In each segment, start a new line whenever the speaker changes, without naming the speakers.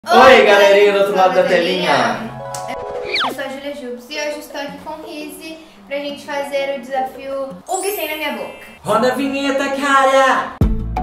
Oi, galerinha do outro lado da telinha.
Eu sou a Julia Jubes e hoje estou aqui com o Rizzi pra gente fazer o desafio O que tem na minha boca.
Roda a vinheta, cara!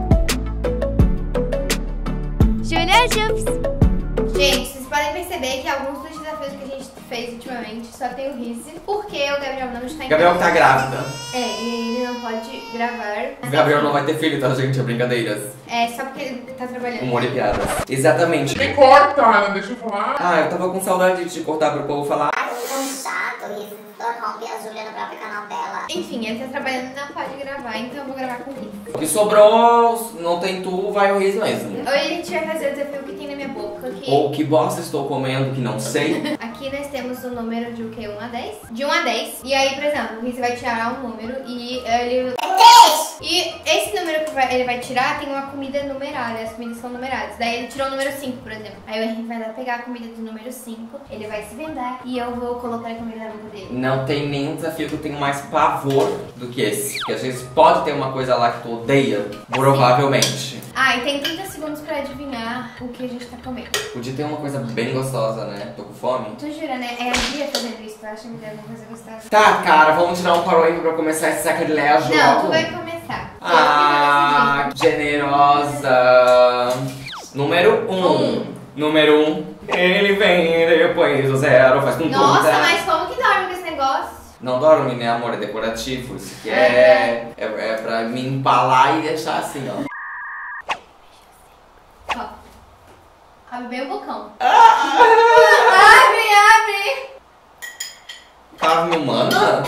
Julia Jubes. Gente, vocês podem perceber que alguns dos desafios que a gente fez ultimamente só tem o Rizzi, porque o Gabriel não está em
Gabriel
casa.
tá grávida.
É, e ele não pode gravar.
O Gabriel não vai ter filho, tá, gente? É brincadeiras.
É, só porque ele tá trabalhando.
Humor e piadas. Exatamente.
Me corta, não deixa eu falar.
Ah, eu tava com saudade de te cortar pro povo falar.
Chato isso, interrompe a Júlia no próprio canal dela.
Enfim, ele tá trabalhando e não pode gravar, então eu vou gravar com o Rizzi.
O que sobrou, não tem tu, vai o riso mesmo.
Hoje a gente vai fazer o desafio O que tem na minha boca. Que...
Ou que bosta estou comendo, que não sei.
Aqui nós temos o número de o que? 1 a 10? De 1 a 10. E aí, por exemplo, o Rizzi vai tirar um número e ele... E esse número que ele vai tirar tem uma comida numerada, as comidas são numeradas. Daí ele tirou o número 5, por exemplo. Aí o Henrique vai lá pegar a comida do número 5, ele vai se vendar e eu vou colocar a comida na boca dele.
Não tem nenhum desafio que eu tenho mais pavor do que esse. Porque às vezes pode ter uma coisa lá que tu odeia, provavelmente.
Ah, e tem 30 segundos pra adivinhar o que a gente tá comendo.
Podia ter uma coisa bem gostosa, né? Tô com fome.
Tu jura, né? É a Bia fazendo isso, tu acha que me deu alguma coisa gostosa?
Tá, cara, vamos tirar um paroímpo pra começar esse sacrilégio.
Não,
logo.
tu vai começar.
Ah, que generosa. Número 1. Número 1. Ele vem depois do 0, faz com
Nossa,
tudo.
mas como que dorme com esse negócio?
Não dorme, né, amor? É decorativo. Isso aqui é pra me empalar e deixar assim, ó.
Ó. Abre bem o bocão. Abre!
Carne humana?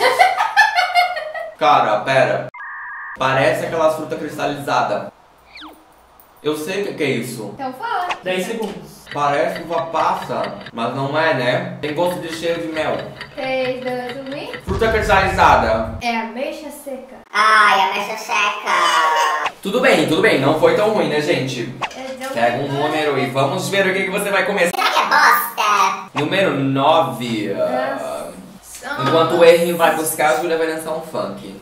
Cara, pera. Parece aquelas frutas cristalizadas. Eu sei o que é isso.
Então fala.
10 segundos.
Parece uva passa, mas não é, né? Tem gosto de cheiro de mel.
3, 2, 1
Fruta cristalizada.
É ameixa seca.
Ai, a mecha seca.
Tudo bem, não foi tão ruim, né, gente? Pega um número e vamos ver o que você vai comer.
Será que é bosta?
Número 9. Enquanto o Henry vai buscar, a Julia vai dançar um funk.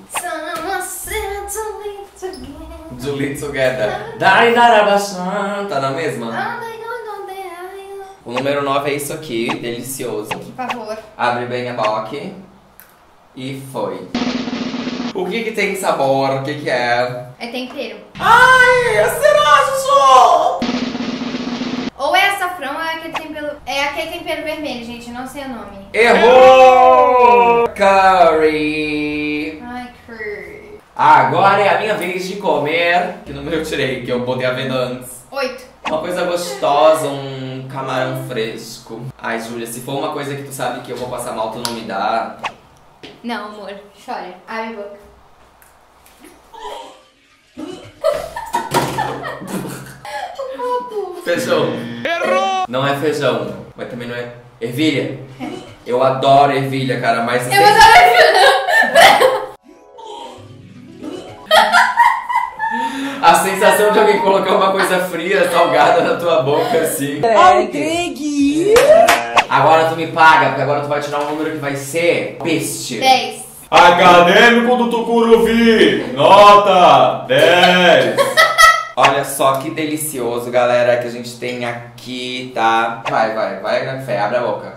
Julie Together. Dari Darabasan. Tá na mesma? O número 9 é isso aqui, delicioso.
Que pavor.
Abre bem a boca. E foi. O que tem sabor? O que é?
É tempero.
Ai, será, Sussu?
Ou é açafrão ou é aquele tempero. É aquele tempero vermelho, gente. Eu não sei o nome.
Errou! Curry.
Ai, curry.
Agora é a minha vez de comer. Que número eu tirei? Que eu botei a venda antes.
8.
Uma coisa gostosa, um camarão fresco. Ai, Júlia, se for uma coisa que tu sabe que eu vou passar mal, tu não me dá.
Não, amor. Chora. Abre a boca.
Feijão. Errou! Não é feijão, mas também não é... Ervilha. Eu adoro ervilha, cara, mas...
Eu adoro ervilha.
A sensação de alguém colocar uma coisa fria, salgada na tua boca, assim.
Entregue!
Agora tu me paga, porque agora tu vai tirar um número que vai ser... Peste.
10.
Acadêmico do Tucuruvi, nota 10.
Olha só que delicioso, galera, que a gente tem aqui, tá? Vai na fé, abre a boca.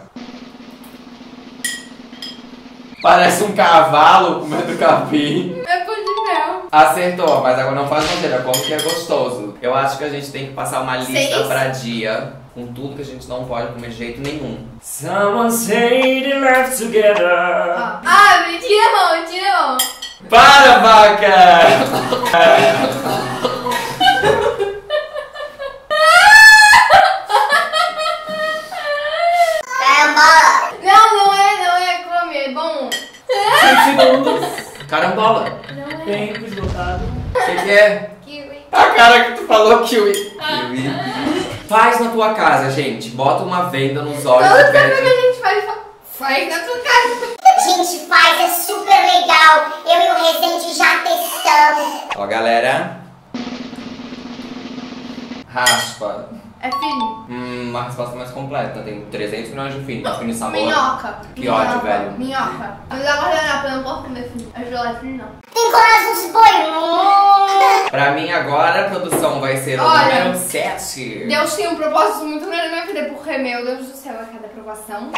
Parece um cavalo comendo capim.
É pão de mel.
Acertou, mas agora não faz besteira, como que é gostoso. Eu acho que a gente tem que passar uma lista
6.
pra dia com tudo que a gente não pode comer de jeito nenhum. Someone say they left together.
Ó. Abre, tira a mão, tira a mão.
Para, vaca!
Caramba!
Não é comer, é bom.
5 segundos.
Carambola.
Não é.
Tempo esgotado.
O que é?
Kiwi.
A cara que tu falou, kiwi. Kiwi. Faz na tua casa, gente. Bota uma venda nos olhos
Todo
e
tempo que
pede.
a gente faz na tua casa.
Gente, faz, é super legal. Eu e o Resende já testamos.
Ó, galera. Raspa.
É fino.
Uma resposta mais completa. Tem 300 milhões de fino. Fino e sabor.
Minhoca.
Que ódio, velho.
Minhoca. Mas eu guardanapo, eu não posso comer fino. É gelatina, não.
Tem coração de boi.
Pra mim agora a produção vai ser o
Olha,
número 7.
Deus tinha um propósito muito grande na minha vida, porque, meu Deus do céu, a cada aprovação.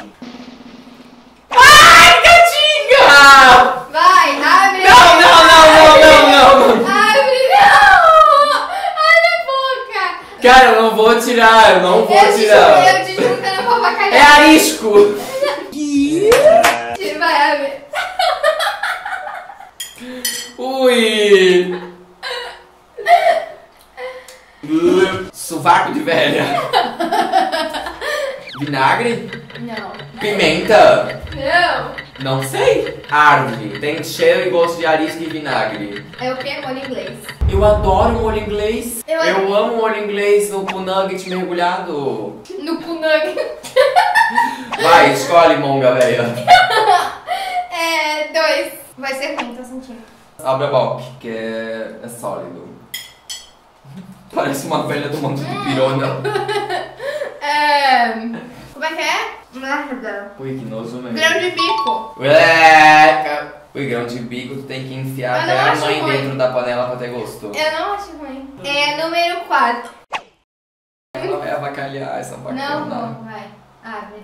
Ai, gatinha!
Vai, abre!
Não!
Abre, não! Abre a boca!
Cara, eu não vou tirar, eu não vou tirar.
Eu te juro que eu não vou avacalhar.
É arisco!
Tira, vai, abre.
Ui! Sovaco de velha. Vinagre?
Não.
Pimenta?
Não.
Não sei. Árvore. Tem cheiro e gosto de arisco e vinagre.
É o que? Molho inglês.
Eu adoro molho inglês.
Eu
amo molho inglês no nugget mergulhado.
No punang.
Vai, escolhe, monga, velha.
É, 2. Vai ser ruim, tô sentindo.
Abre a boca, que é sólido. Parece uma velha tomando de pirona.
Como é que é? Merda.
Ui, que nojo mesmo.
Grão de bico.
Ui, grão de bico, tu tem que enfiar
Eu
até
não
a
acho
mãe
ruim.
dentro da panela pra ter gosto.
Eu não acho ruim. É número 4.
Ela vai avacalhar essa bacana.
Não vou, vai. Abre.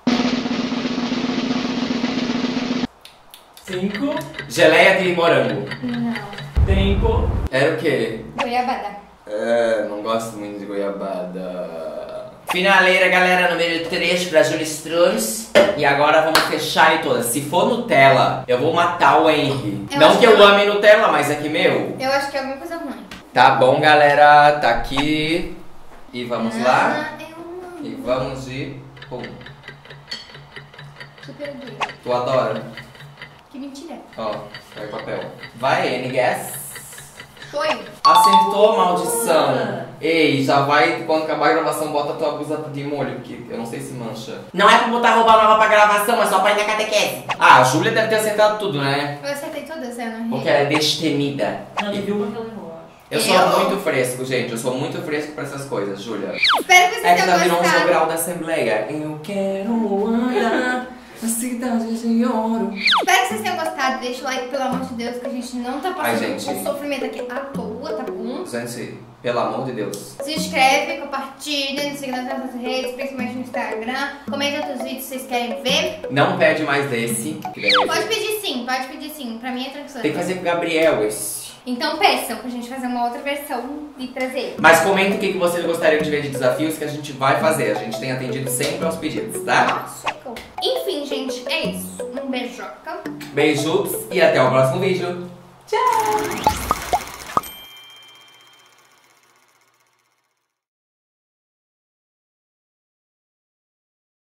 5.
Geleia de morango.
Não.
Tempo.
Era o quê?
Goiabada.
Não gosto muito de goiabada. Finaleira, galera, número 3 pra Julia Strums. E agora vamos fechar ele todas. Se for Nutella, eu vou matar o Henry.
Eu
Não
acho
que
que
eu
não.
ame Nutella, mas é que, meu...
Eu acho que é alguma coisa ruim.
Tá bom, galera, tá aqui. E vamos lá.
Eu não.
E vamos de... Pum.
Super gay.
Tu adora?
Que mentira.
Ó, vai o papel. Vai, N guess.
Foi.
Acertou, maldição. Ei, já vai, quando acabar a gravação, bota tua blusa de molho, porque eu não sei se mancha. Não é pra botar roupa nova pra gravação, é só pra ir na catequese. Ah, a Júlia deve ter acertado tudo, né?
Eu acertei todas, eu não
Porque
errei.
ela é destemida.
Ela viu uma que ela errou, acho.
Eu sou
Eu?
muito fresco, gente. Eu sou muito fresco pra essas coisas, Júlia.
Espero que
É
vocês
que já
tenham
virou um
gostado.
jogral da Assembleia. Eu quero andar na cidade de ouro.
Espero que vocês tenham gostado. Deixa o like, pelo amor de Deus, que a gente não tá
Ai,
passando
gente.
por sofrimento aqui à toa, tá bom?
Gente, pelo amor de Deus.
Se inscreve, compartilha, nos siga nas nossas redes, principalmente no Instagram. Comenta outros vídeos que vocês querem ver.
Não pede mais desse. Que daí
Pode pedir sim. Pra mim é tranquilo.
tem que fazer com o Gabriel esse.
Então peçam pra gente fazer uma outra versão e trazer.
Mas comenta o que vocês gostariam de ver de desafios que a gente vai fazer. A gente tem atendido sempre aos pedidos, tá?
Enfim, gente, é isso. Um beijoca.
Beijos e até o próximo vídeo. Tchau!